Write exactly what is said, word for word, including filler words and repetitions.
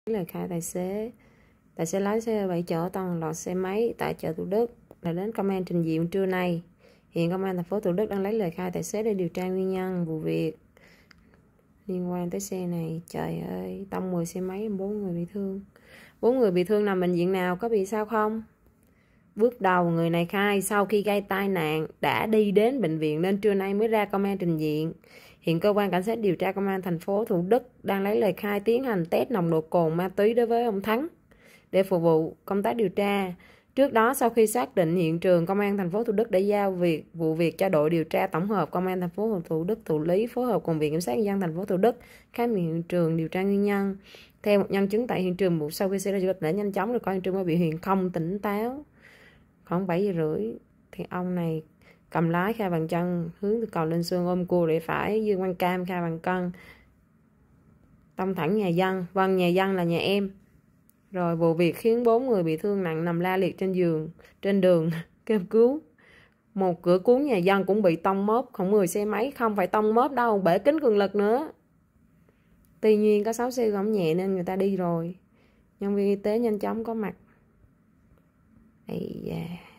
lời khai tài xế. Tài xế lái xe bảy chỗ toàn loạt xe máy tại chợ Thủ Đức đã đến công an trình diện trưa nay. Hiện công an thành phố Thủ Đức đang lấy lời khai tài xế để điều tra nguyên nhân vụ việc liên quan tới xe này. Trời ơi, tông mười xe máy, bốn người bị thương. Bốn người bị thương nằm bệnh viện nào, có bị sao không? Bước đầu người này khai sau khi gây tai nạn đã đi đến bệnh viện nên trưa nay mới ra công an trình diện. Hiện cơ quan cảnh sát điều tra công an thành phố Thủ Đức đang lấy lời khai tiến hành test nồng độ cồn ma túy đối với ông Thắng để phục vụ công tác điều tra. Trước đó, sau khi xác định hiện trường, công an thành phố Thủ Đức đã giao việc vụ việc cho đội điều tra tổng hợp công an thành phố Thủ Đức thụ lý, phối hợp cùng viện kiểm sát nhân dân thành phố Thủ Đức khám nghiệm hiện trường, điều tra nguyên nhân. Theo một nhân chứng tại hiện trường vụ, sau khi xảy ra sự việc đã nhanh chóng được coi hiện trường có biểu hiện không tỉnh táo. Khoảng bảy giờ rưỡi thì ông này cầm lái khai bằng chân, hướng từ cầu Linh Xuân ôm cua để phải, Dương Văn Cam khai bằng cân, tông thẳng nhà dân. Vâng, nhà dân là nhà em. Rồi vụ việc khiến bốn người bị thương nặng nằm la liệt trên giường trên đường kêu cứu. Một cửa cuốn nhà dân cũng bị tông mốp, khoảng mười xe máy, không phải tông mốp đâu, bể kính cường lực nữa. Tuy nhiên có sáu xe gỏng nhẹ nên người ta đi rồi. Nhân viên y tế nhanh chóng có mặt. Ây da.